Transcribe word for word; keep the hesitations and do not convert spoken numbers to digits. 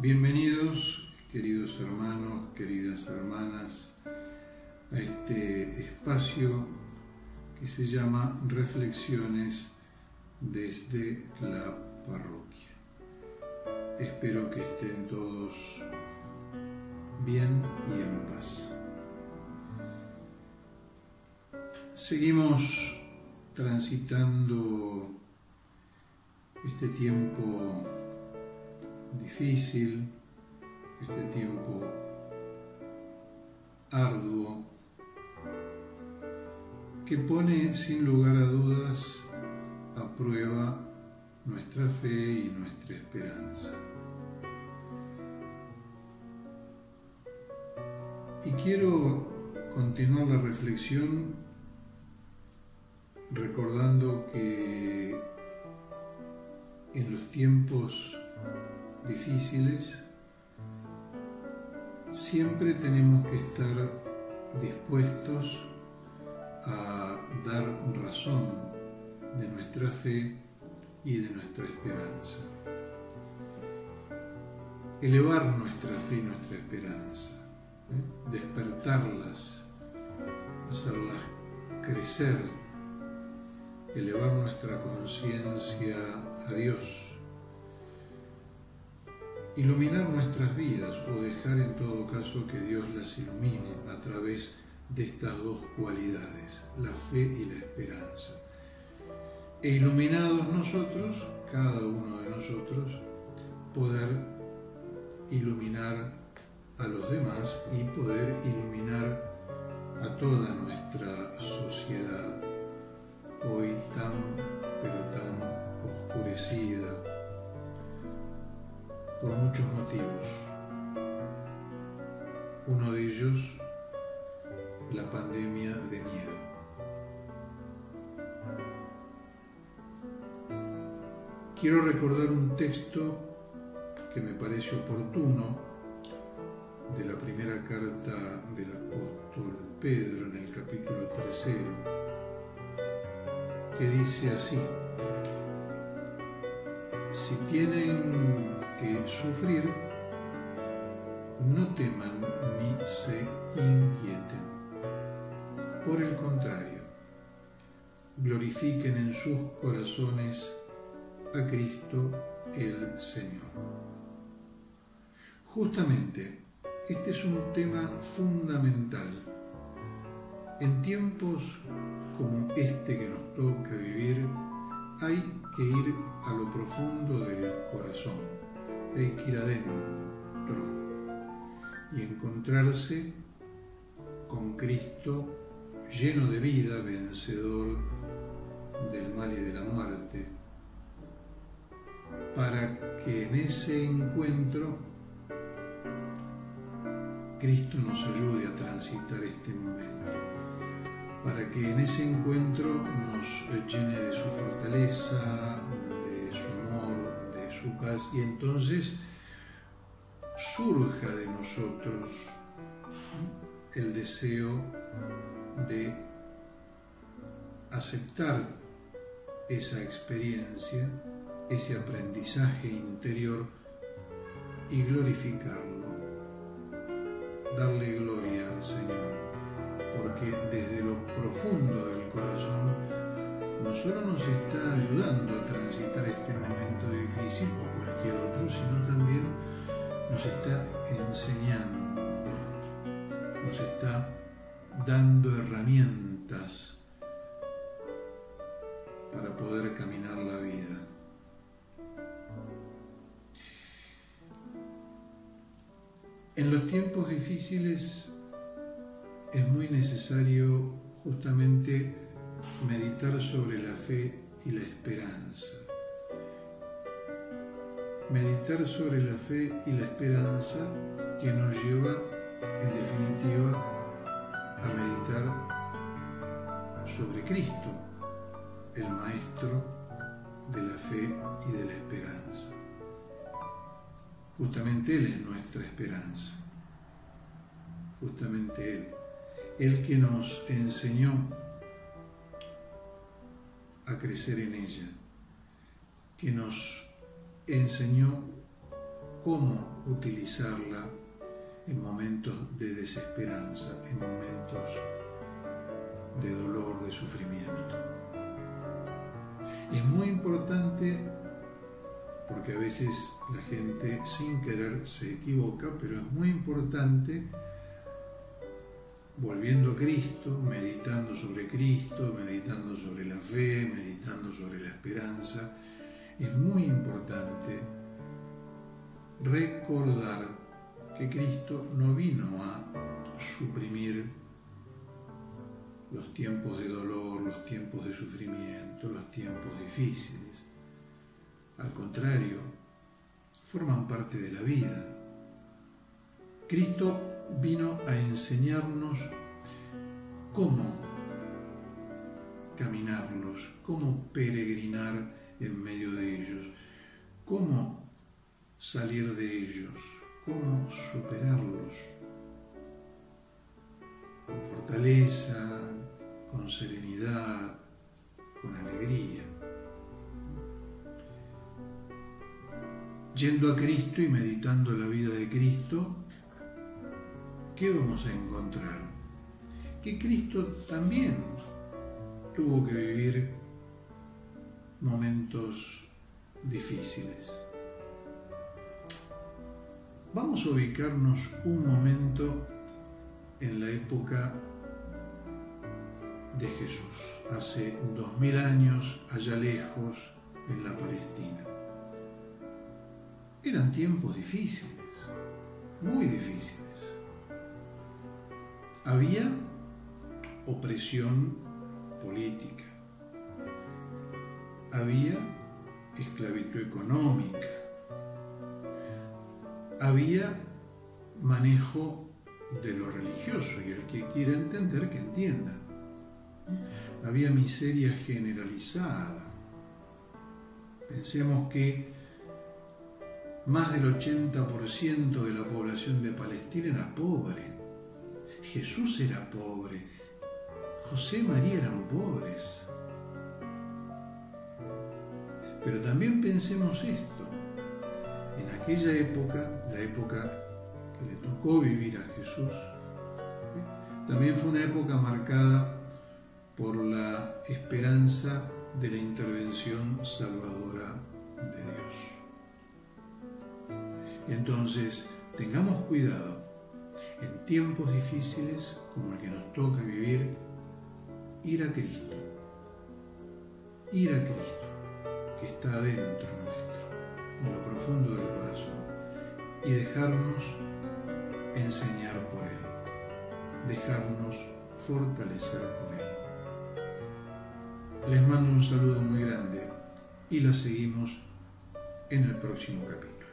Bienvenidos, queridos hermanos, queridas hermanas, a este espacio que se llama Reflexiones desde la Parroquia. Espero que estén todos bien y en paz. Seguimos transitando este tiempo difícil, este tiempo arduo, que pone sin lugar a dudas a prueba nuestra fe y nuestra esperanza. Y quiero continuar la reflexión recordando que en los tiempos difíciles siempre tenemos que estar dispuestos a dar razón de nuestra fe y de nuestra esperanza. Elevar nuestra fe y nuestra esperanza, ¿eh? despertarlas, hacerlas crecer, elevar nuestra conciencia a Dios, iluminar nuestras vidas o dejar en todo caso que Dios las ilumine a través de estas dos cualidades, la fe y la esperanza. E iluminados nosotros, cada uno de nosotros, poder iluminar a los demás y poder iluminar a toda nuestra sociedad, hoy tan, pero tan oscurecida por muchos motivos. Uno de ellos, la pandemia de miedo. Quiero recordar un texto que me parece oportuno de la primera carta del apóstol Pedro en el capítulo tercero, que dice así: si tienen que sufrir, no teman ni se inquieten. Por el contrario, glorifiquen en sus corazones a Cristo el Señor. Justamente, este es un tema fundamental. En tiempos como este que nos toca vivir, hay que ir a lo profundo del corazón, hay que ir adentro y encontrarse con Cristo lleno de vida, vencedor del mal y de la muerte, para que en ese encuentro Cristo nos ayude a transitar este momento, para que en ese encuentro nos llene de su fortaleza, de su amor, de su paz, y entonces surja de nosotros el deseo de aceptar esa experiencia, ese aprendizaje interior y glorificarlo, darle gloria al Señor, porque desde lo profundo del corazón no solo nos está ayudando a transitar este momento difícil o cualquier otro, sino también nos está enseñando, nos está dando herramientas para poder caminar la vida. En los tiempos difíciles es muy necesario justamente meditar sobre la fe y la esperanza. Meditar sobre la fe y la esperanza que nos lleva, en definitiva, a meditar sobre Cristo, el Maestro de la fe y de la esperanza. Justamente Él es nuestra esperanza, justamente Él, Él que nos enseñó a crecer en ella, que nos enseñó cómo utilizarla en momentos de desesperanza, en momentos de dolor, de sufrimiento. Es muy importante, porque a veces la gente sin querer se equivoca, pero es muy importante, volviendo a Cristo, meditando sobre Cristo, meditando sobre la fe, meditando sobre la esperanza, es muy importante recordar que Cristo no vino a suprimir los tiempos de dolor, los tiempos de sufrimiento, los tiempos difíciles. Al contrario, forman parte de la vida. Cristo vino a enseñarnos cómo caminarlos, cómo peregrinar en medio de ellos, cómo salir de ellos, cómo superarlos con fortaleza, con serenidad, con alegría. Yendo a Cristo y meditando la vida de Cristo, ¿qué vamos a encontrar? Que Cristo también tuvo que vivir momentos difíciles. Vamos a ubicarnos un momento en la época de Jesús, hace dos mil años, allá lejos, en la Palestina. Eran tiempos difíciles, muy difíciles. Había opresión política, había esclavitud económica, había manejo de lo religioso, y el que quiera entender, que entienda. Había miseria generalizada. Pensemos que más del ochenta por ciento de la población de Palestina era pobre. Jesús era pobre. José y María eran pobres. Pero también pensemos esto. En aquella época, la época que le tocó vivir a Jesús, ¿sí?, también fue una época marcada por la esperanza de la intervención salvadora de Dios. Entonces, tengamos cuidado en tiempos difíciles como el que nos toca vivir, ir a Cristo, ir a Cristo, que está dentro nuestro, en lo profundo del corazón, y dejarnos enseñar por Él, dejarnos fortalecer por Él. Les mando un saludo muy grande y la seguimos en el próximo capítulo.